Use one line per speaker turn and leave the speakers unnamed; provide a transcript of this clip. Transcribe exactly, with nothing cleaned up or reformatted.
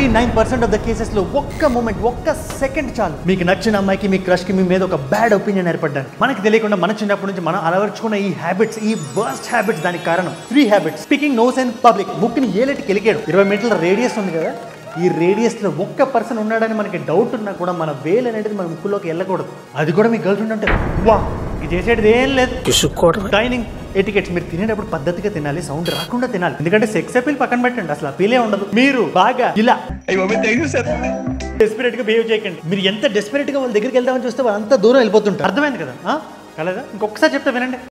Nine percent of the cases లో ఒక్క moment ఒక్క సెకండ్ చాలు మీకు నచ్చిన అమ్మాయికి మీ క్రష్ కి మీ మీద ఒక బ్యాడ్ ఒపీనియన్ ఏర్పడ్డానికి. మనకి తెలియకుండా మన చిన్నప్పటి నుంచి మనం అలవర్చుకున్న ఈ హ్యాబిట్స్, ఈ వర్స్ట్ హ్యాబిట్స్ దానికి కారణం. Three habits. Picking nose in public. ముక్కుని ఏలెట్టి కెలికాడు. ఇరవై మీటర్ల రేడియస్ ఉంది కదా, ఈ రేడియస్ లో ఒక్క పర్సన్ ఉన్నాడని మనకి డౌట్ ఉన్నా కూడా మన వేలు అనేది మన ముక్కులోకి వెళ్ళకూడదు. అది కూడా మీ గర్ల్ ఫ్రెండ్ అంటే వా ఇది చేసేది ఏం లేదు. Dining etiquettes. మీరు తినేటప్పుడు పద్ధతిగా తినాలి, సౌండ్ రాకుండా తినాలి. ఎందుకంటే సెక్స్ అపీల్ పక్కన పెట్టండి, అసలు అపీలే ఉండదు. మీరు బాగా ఇలా డెస్పరేట్ గా బిహేవ్ చేయకండి. మీరు ఎంత డెస్పరేట్ గా వాళ్ళ దగ్గరికి వెళ్దామని చూస్తే వాళ్ళు అంత దూరం వెళ్ళిపోతుంటారు. అర్థమైంది కదా? కలదా? ఇంకొకసారి చెప్తే వినండి.